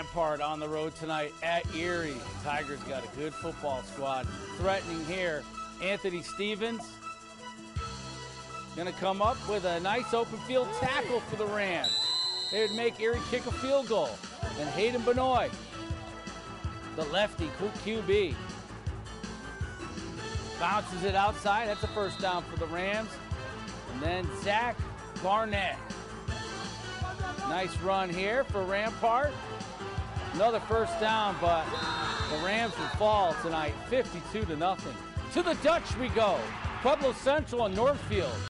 Rampart on the road tonight at Erie. Tigers got a good football squad. Threatening here, Anthony Stevens gonna come up with a nice open field tackle for the Rams. They would make Erie kick a field goal. And Hayden Benoit, the lefty, QB, bounces it outside. That's a first down for the Rams. And then Zach Barnett. Nice run here for Rampart. Another first down, but the Rams will fall tonight, 52-0. To the Dutch we go. Pueblo Central and Northfield.